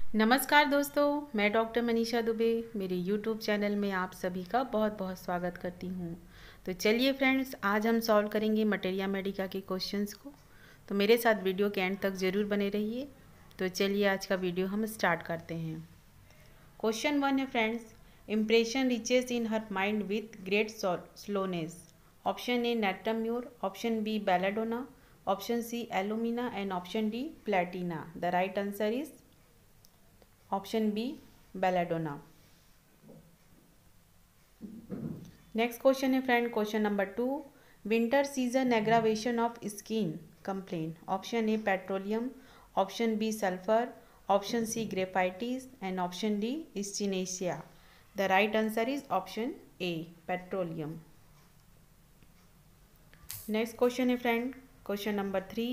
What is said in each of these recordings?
नमस्कार दोस्तों, मैं डॉक्टर मनीषा दुबे मेरे यूट्यूब चैनल में आप सभी का बहुत बहुत स्वागत करती हूँ। तो चलिए फ्रेंड्स, आज हम सॉल्व करेंगे मटेरिया मेडिका के क्वेश्चंस को। तो मेरे साथ वीडियो के एंड तक ज़रूर बने रहिए। तो चलिए आज का वीडियो हम स्टार्ट करते हैं। क्वेश्चन 1 है friends, impression reaches in her mind with great slowness. Option A natrum mur, option B belladonna, option C alumina and option D platina. The right answer is option B belladonna. Next question है friend, question number 2, winter season aggravation of skin complaint. Option A petroleum, option B sulphur, option C graphites and option D स्टिनेशिया। The right answer is option A petroleum. Next question है friend, question number 3,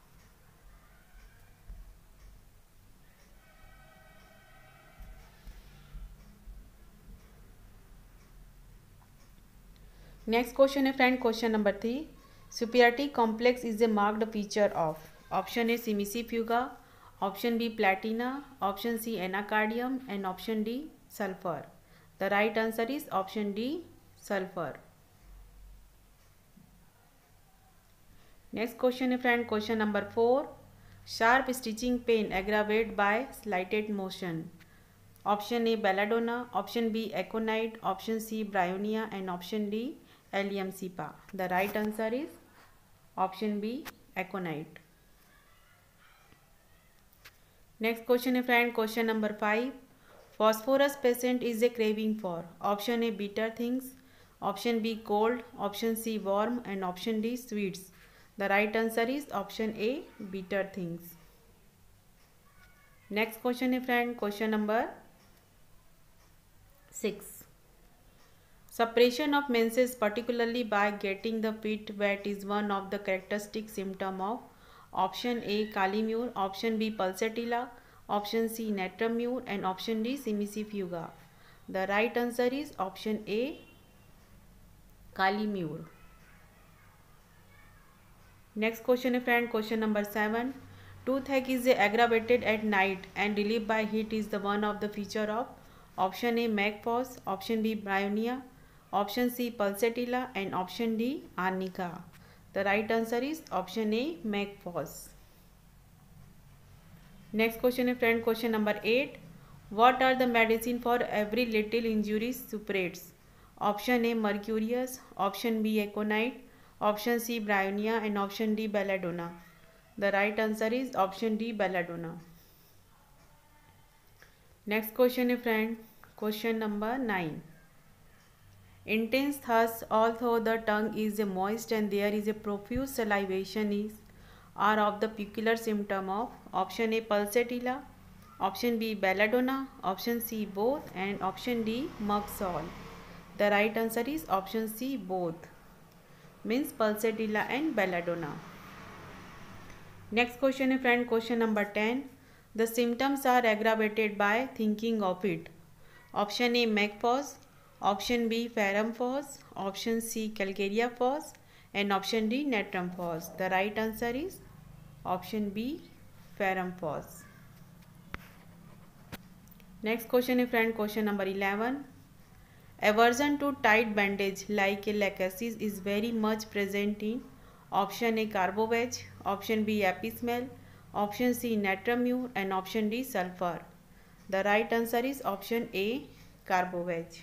next question है friend, question number 3, superiority complex is a marked feature of. Option A cimicifuga, option B platina, option C anacardium and option D sulphur. The right answer is option D sulphur. Next question है friend, question number 4, sharp stitching pain aggravate by slightest motion. Option A belladonna, option B aconite, option C bryonia and option D allium cepa. The right answer is option B aconite. Next question है friend, question number 5, phosphorus patient is a craving for. Option A bitter things, option B cold, option C warm and option D sweets. The right answer is option A bitter things. Next question है friend, question number 6, suppression of menses particularly by getting the feet wet is one of the characteristic symptom of. Option A calimure, option B pulsatilla, option C natrum and option D simicifuga. The right answer is option A calimure. Next question है friend, question number 7, toothache is aggravated at night and relieved by heat is the one of the feature of. Option A McFoss, option B bryonia, option C pulsatilla and option D arnica. The right answer is option A McFoss. Next question है friend, question number 8, what are the medicine for every little injury suppurates. Option A mercurius, option B aconite, option C bryonia and option D belladonna. The right answer is option D belladonna. Next question है friend, question number 9, intense thirst although the tongue is moist and there is a profuse salivation is are of the peculiar symptom of. Option A pulsatilla, option B belladonna, option C both and option D muxol. The right answer is option C both, means pulsatilla and belladonna. Next question है friend, question number 10, the symptoms are aggravated by thinking of it. Option A McFoss, option B ferrum foss, option C calcarea foss and option D natrum foss. The right answer is option B ferrum foss. Next question है friend, question number 11, aversion to tight bandage like a lachesis is very much present in. Option A carbovage, option B epismel, option C natrum and option D sulfur. The right answer is option A carbovage.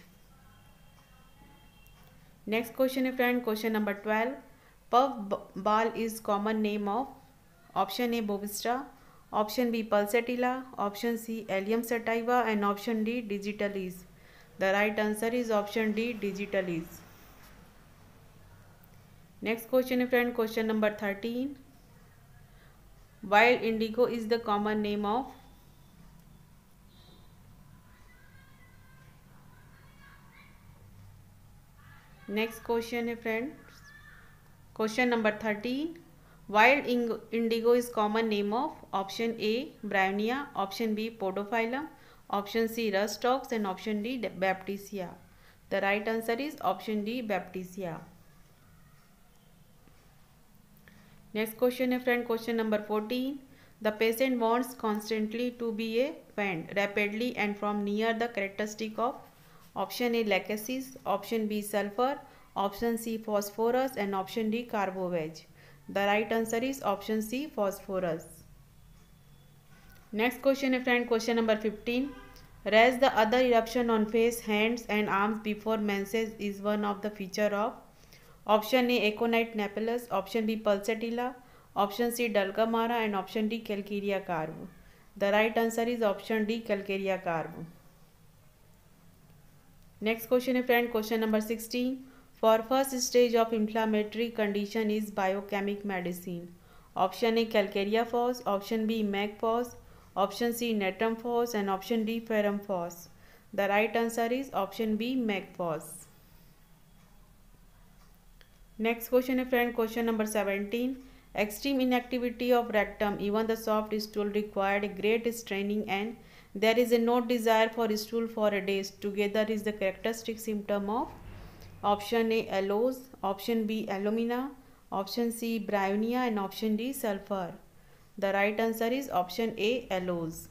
Next question है friend, question number 12, puff ball is common name of. Option A bovestra, option B pulsatilla, option C allium sativa and option D digitalis. The right answer is option D digitalis. Next question है friend, question number 13, wild indigo is the common name of. Next question है friend, question number 13, wild indigo is common name of. Option A bryonia, option B podophyllum, option C rustox and option D baptisia. The right answer is option D baptisia. Next question है friend, question number 14, The patient wants constantly to be a fanned rapidly and from near the characteristic of option A lacacies, option B sulfur, option C phosphorus and option D carboveg. The right answer is option C phosphorus. Next question, friend, question number 15. Raise the other eruption on face, hands and arms before menses is one of the feature of option A aconite napellus, option B pulsatilla, option C dulcamara and option D calcarea carbo. The right answer is option D calcarea carbo. Next question, friend, question number 16. For first stage of inflammatory condition is biochemic medicine. Option A calcarea phos, option B mag phos, option C natrum phos and option D ferrum phos. The right answer is option B mag phos. Next question, friend, question number 17. Extreme inactivity of rectum, even the soft stool required great straining and there is no desire for stool for a day together is the characteristic symptom of option A aloes, option B alumina, option C bryonia and option D sulfur. The right answer is option A aloes.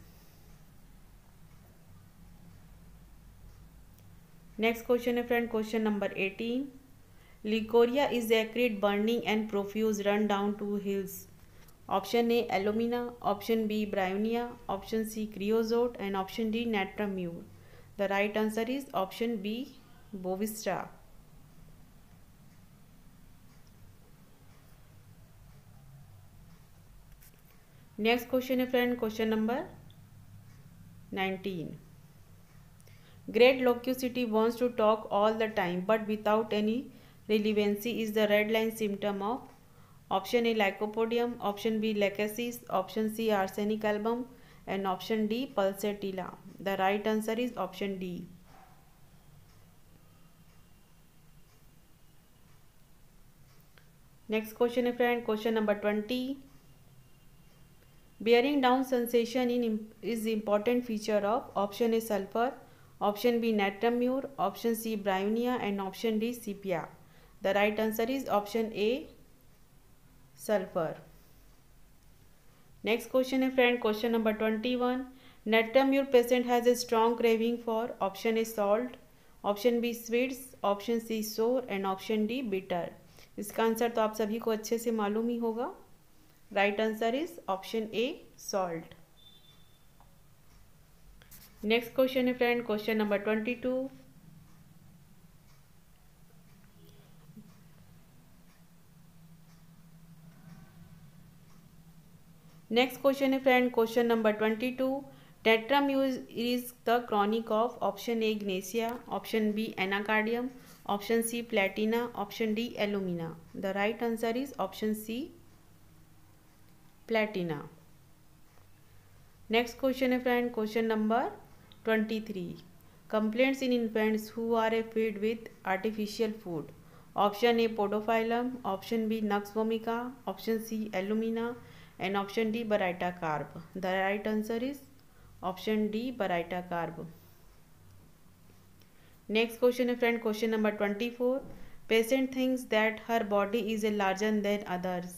Next question, friend, question number 18. Leucorrhea is acrid, burning and profuse run down to hills. Option A alumina, option B bryonia, option C creosote and option D natrum mure. The right answer is option B bovista. Next question, friend, question number 19. Great loquacity wants to talk all the time but without any relevancy is the red line symptom of option A lycopodium, option B lacacies, option C arsenic album and option D pulsatilla. The right answer is option D. Next question, friend, question number 20. Bearing down sensation is important feature of option A sulfur, option B natrum mure, option C bryonia and option D sepia. The right answer is option A sulfur. Next question, friend, question number 21. Natrum mure patient has a strong craving for option A salt, option B sweets, option C sour and option D bitter. इसका answer तो आप सभी को अच्छे से मालूम ही होगा. Right answer is option A salt. Next question, friend, question number 22. Next question, friend, question number 22. Natrum mure is the chronic of option A ignatia, option B anacardium, option C platina, option D alumina. The right answer is option C platina. Next question, friend, question number 23. Complaints in infants who are fed with artificial food. Option A podophyllum, option B nux vomica, option C alumina and option D baryta carb. The right answer is option D baryta carb. Next question, friend, question number 24. Patient thinks that her body is larger than others.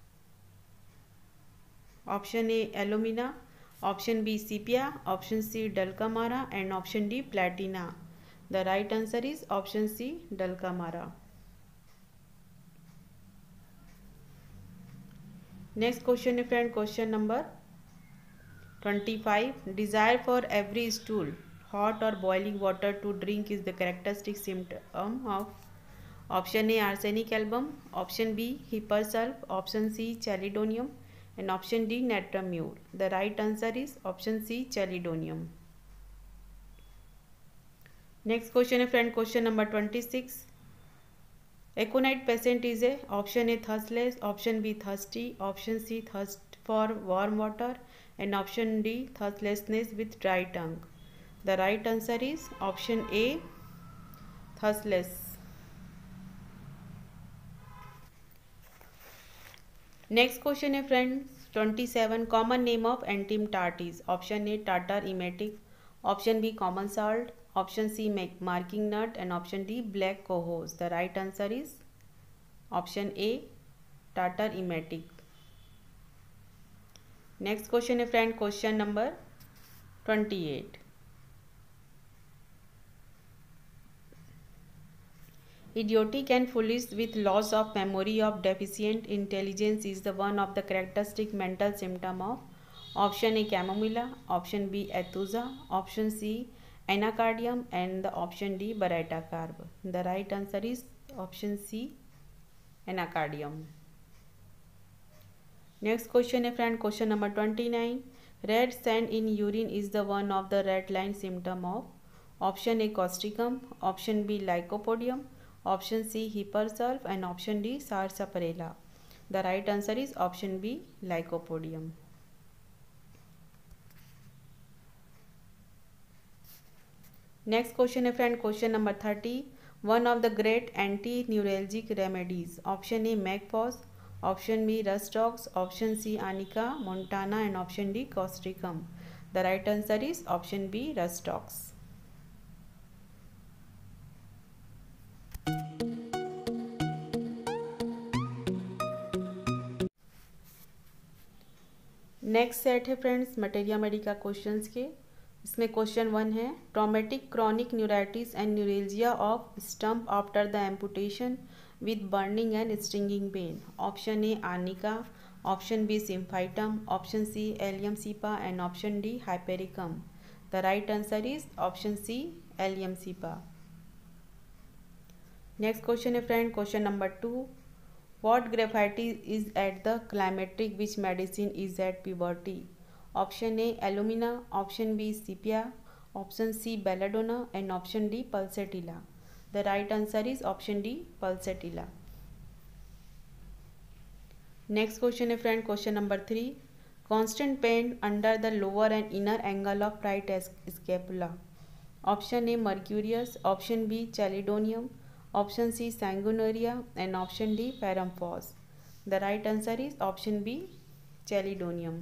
Option A alumina, option B sepia, option C dulcamara and option D platina. The right answer is option C dulcamara. Next question, friend, question number 25. Desire for every stool, hot or boiling water to drink is the characteristic symptom of option A arsenic album, option B hipersulf, option C chalcedonium and option D natrum mure. The right answer is option C chalcedonium. Next question, friend, question number 26. Aconite patient is a option A thirstless, option B thirsty, option C thirst for warm water and option D thirstlessness with dry tongue. The right answer is option A thirstless. Next question, friends, 27. Common name of entim tart is option A tartar emetic, option B common salt, option C marking nut and option D black cohoes. The right answer is option A tartar emetic. Next question है friend, question number 28. Idiotic and foolish with loss of memory of deficient intelligence is the one of the characteristic mental symptom of option A chamomilla, option B ethusa, option C anacardium, and the option D Barretta-carb. The right answer is option C anacardium. Next question है friend, question number 29. Red sand in urine is the one of the red line symptom of option A causticum, option B lycopodium, option C hipersulf, and option D sarsaparilla. The right answer is option B lycopodium. Next question है friend, question number 30. One of the great anti-neuralgic remedies, option A Megpos, option B Rustox, option C Anica montana, and option D causticum. The right answer is option B Rustox. Next set है friends materia medica questions के. इसमें question 1 है, traumatic chronic neuritis and neuralgia of stump after the amputation with burning and stinging pain. Option A arnica, option B symphytum, option C allium cepa, and option D hypericum. The right answer is option C allium cepa. Next question है friend, question number 2. What graphitis is at the climactic? Which medicine is at puberty? Option A alumina, option B sepia, option C belladonna, and option D pulsatilla. The right answer is option D pulsatilla. Next question है friend, question number 3. Constant pain under the lower and inner angle of right scapula. Option A mercurius, option B chelidonium, option C sanguinaria, and option D parampos. The right answer is option B chelidonium.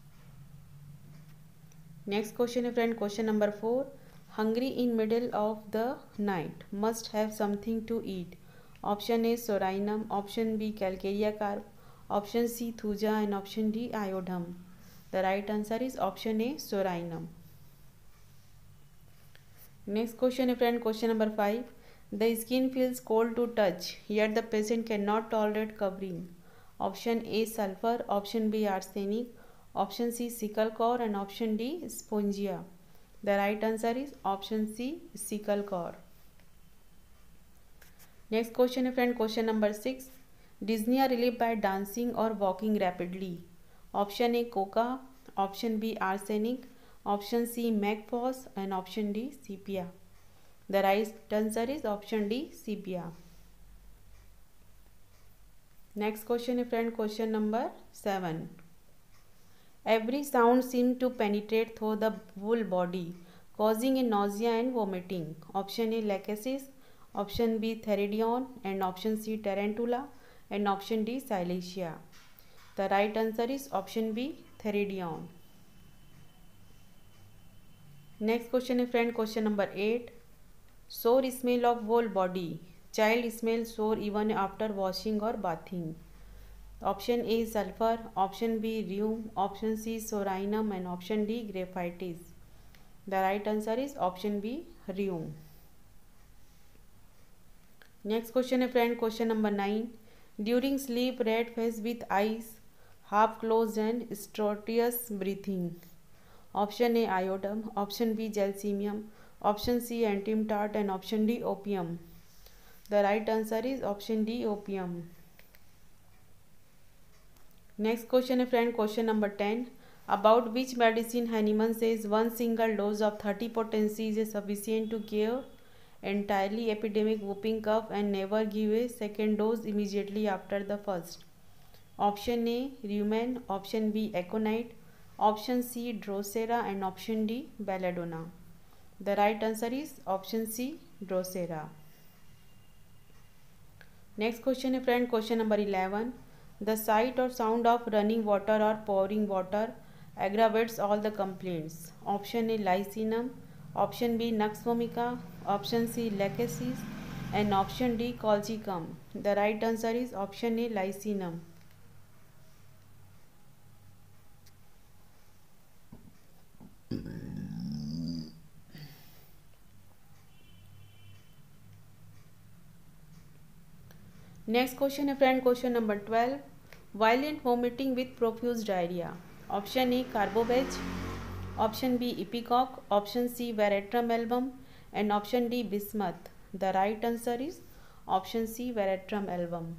Next question है friend, question number 4. Hungry in middle of the night must have something to eat. Option A sorinum, option B calcarea carb, option C thuja, and option D iodum. The right answer is option A sorinum. Next question है friend, question number 5. The skin feels cold to touch, yet the patient cannot tolerate covering. Option A sulfur, option B arsenic, option C sickle core, and option D spongia. The right answer is option C sickle core. Next question है friend, question number 6. Dyspnea relieved by dancing or walking rapidly. Option A coca, option B arsenic, option C Megpos, and option D sepia. The right answer is option D sepia. Next question है friend, question number 7. Every sound seems to penetrate through the whole body, causing a nausea and vomiting. Option A lachesis, option B theridion, and option C tarantula, and option D silesia. The right answer is option B theridion. Next question है friend, question number 8. Sore smell of whole body. Child smell sore even after washing or bathing. Option A sulfur, option B rheum, option C sorinum, and option D graphitis. The right answer is option B rheum. Next question है friend, question number 9. During sleep, red face with eyes half closed and stertorous breathing. Option A iodum, option B gelsemium, option C antium tart, and option D opium. The right answer is option D opium. Next question है friend, question number 10. About which medicine Hahnemann says one single dose of 30 potency is sufficient to cure entirely epidemic whooping cough and never give a second dose immediately after the first. Option A Rumen, option B Aconite, option C Drosera, and option D Belladonna. The right answer is option C Drosera. Next question है friend, question number 11. The sight or sound of running water or pouring water aggravates all the complaints. Option A lycinum, option B nux vomica, option C lachesis, and option D colchicum. The right answer is option A lycinum. Next question है friend, question number 12, violent vomiting with profuse diarrhoea. Option A carbo veg, option B ipecac, option C veratrum album and option D bismuth. The right answer is option C veratrum album.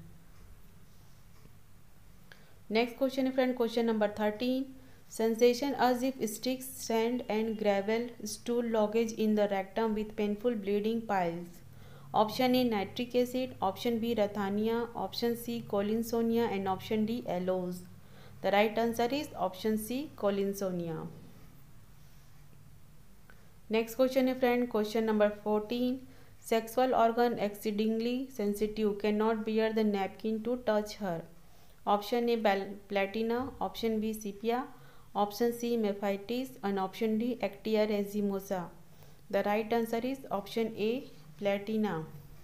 Next question है friend, question number 13, sensation as if sticks, sand and gravel, stool lodged in the rectum with painful bleeding piles. Option A nitric acid, option B rathania, option C colinsonia and option D aloes. The right answer is option C colinsonia. Next question है friend, question number 14, sexual organ exceedingly sensitive cannot bear the napkin to touch her. Option A platina, option B sepia, option C mephitis and option D actia racemosa. The right answer is option A platina.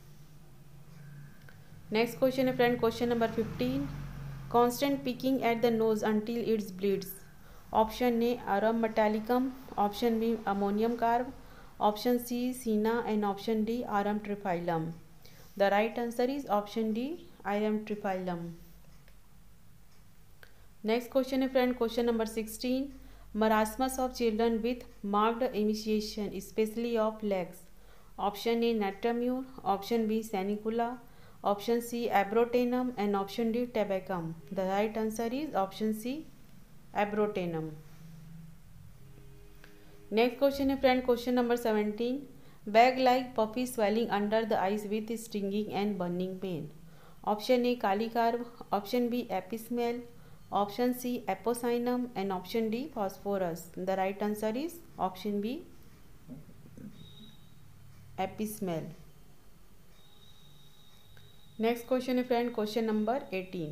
Next question है friend, question number 15, constant picking at the nose until it bleeds. Option A arum metallicum, option B ammonium carb, option C sina and option D arum triphyllum. The right answer is option D arum triphyllum. Next question है friend, question number 16, marasmus of children with marked emaciation especially of legs. Option A natrum mur, option B sanicula, option C abrotanum and option D tabacum. The right answer is option C abrotanum. Next question है friend, question number 17, bag like puffy swelling under the eyes with stinging and burning pain. Option A kali carb, option B apis mel, option C apocynon and option D phosphorus. The right answer is option B epismel. Next question है friend, question number 18,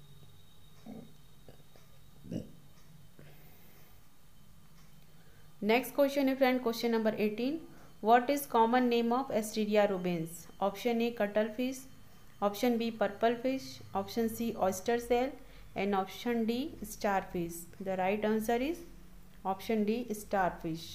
next question है friend, question number 18, what is common name of Asteria rubens? Option A cuttlefish, option B purple fish, option C oyster shell and option D starfish. The right answer is option D starfish.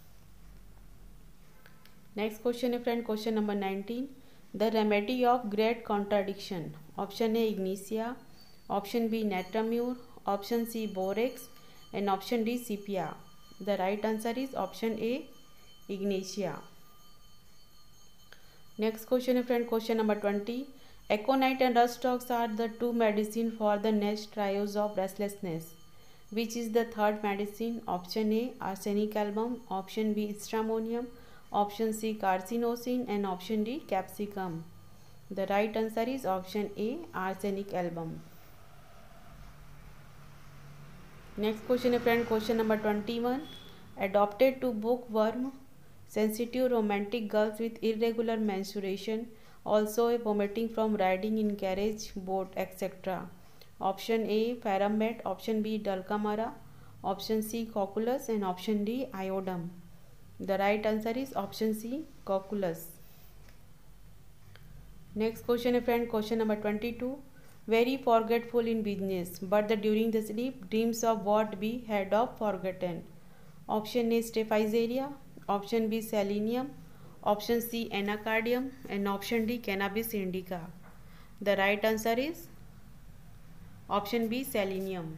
Next question है friend, question number 19, the remedy of great contradiction. Option A ignesia, option B natramure, option C borax and option D sepia. The right answer is option A ignesia. Next question है friend, question number 20, aconite and rust ox are the two medicine for the next trios of restlessness. Which is the third medicine? Option A arsenic album, option B stramonium, option C carcinosin and option D capsicum. The right answer is option A arsenic album. Next question है friend, question number 21, adopted to bookworm sensitive romantic girls with irregular menstruation, also a vomiting from riding in carriage, boat, etc. Option A Farambat, option B Dulcamara, option C Cocculus and option D Iodum. The right answer is option C Cocculus. Next question है friend, question number 22, very forgetful in business but during the sleep dreams of what we had of forgotten. Option A Staphysaria, option B Selenium, option C anacardium and option D cannabis indica. The right answer is option B selenium.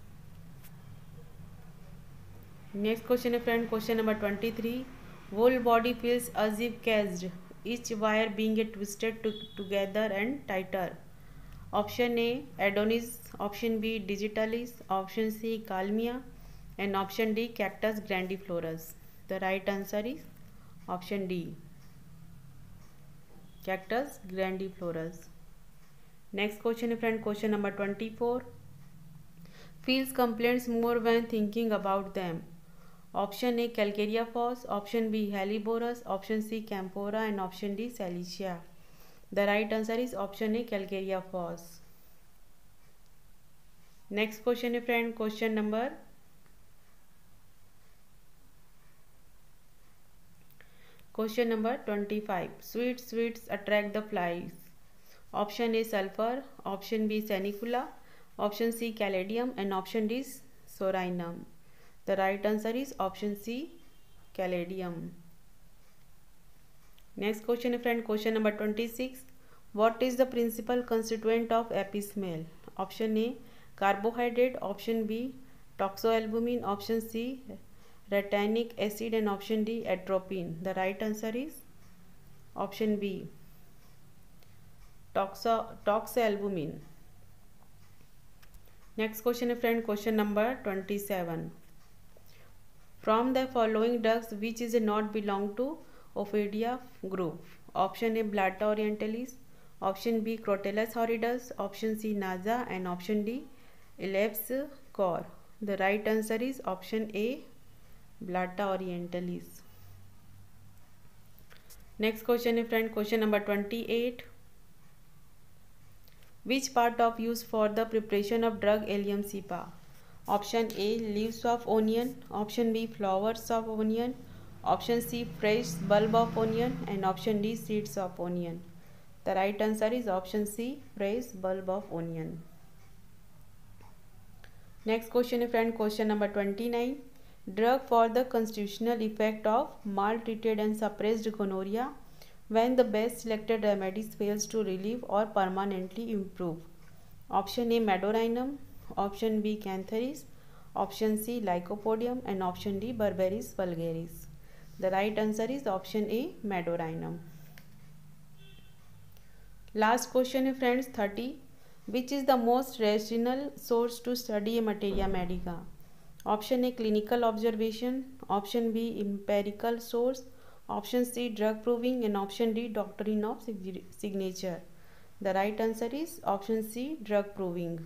Next question है friend, question number 23, whole body feels as if caged, each wire being twisted together and tighter. Option A Adonis, option B digitalis, option C calmia and option D cactus grandiflorus. The right answer is option D cactus grandiflorus. Next question है friend, question number 24, feels complaints more when thinking about them. Option A calcarea phos, option B helleborus, option C camphora and option D salicia. The right answer is option A calcarea phos. Next question है friend, question number 25, sweets attract the flies. Option A sulfur, option B sanicula, option C caladium and option D sorinum. The right answer is option C caladium. Next question है friend, question number 26, What is the principal constituent of epismale? Option A, carbohydrate. Option B, toxoalbumine. Option C, retinic acid. And option D, atropine. The right answer is option B, toxoalbumine. Next question है friend, question number 27. From the following drugs, which is not belong to Ophidia group? Option A, Blatta orientalis. Option B, Crotellus horridus. Option C, Naza. And option D, Elapscor. The right answer is option A, Blatta orientalis. Next question है friend, question number 28. Which part of use for the preparation of drug L-MCPA? Option A, leaves of onion. Option B, flowers of onion. Option C, fresh bulb of onion. And option D, seeds of onion. The right answer is option C, fresh bulb of onion. Next question है friend, question number 29. Drug for the constitutional effect of maltreated and suppressed gonorrhea when the best selected remedies fails to relieve or permanently improve. Option A, Medorinum. Option B, Cantharis. Option C, Lycopodium. And option D, Berberis vulgaris. The right answer is option A, Medorinum. Last question है friends, 30. Which is the most rational source to study a materia medica? Option A, clinical observation. Option B, empirical source. Option C, drug proving. And option D, doctrine of signature. The right answer is option C, drug proving.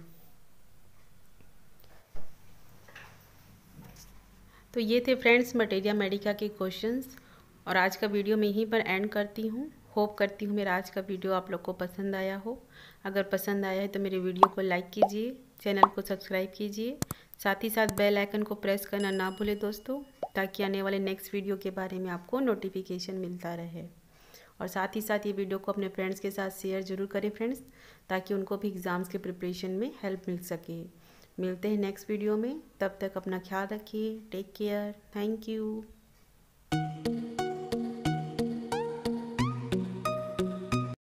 तो ये थे friends materia medica के questions और आज का video मैं यहीं पर एंड करती हूँ। होप करती हूँ मेरा आज का वीडियो आप लोग को पसंद आया हो। अगर पसंद आया है तो मेरे वीडियो को लाइक कीजिए, चैनल को सब्सक्राइब कीजिए, साथ ही साथ बेल आइकन को प्रेस करना ना भूलें दोस्तों, ताकि आने वाले नेक्स्ट वीडियो के बारे में आपको नोटिफिकेशन मिलता रहे। और साथ ही साथ ये वीडियो को अपने फ्रेंड्स के साथ शेयर ज़रूर करें फ्रेंड्स, ताकि उनको भी एग्ज़ाम्स के प्रिपरेशन में हेल्प मिल सके। मिलते हैं नेक्स्ट वीडियो में, तब तक अपना ख्याल रखिए। Take care. Thank you.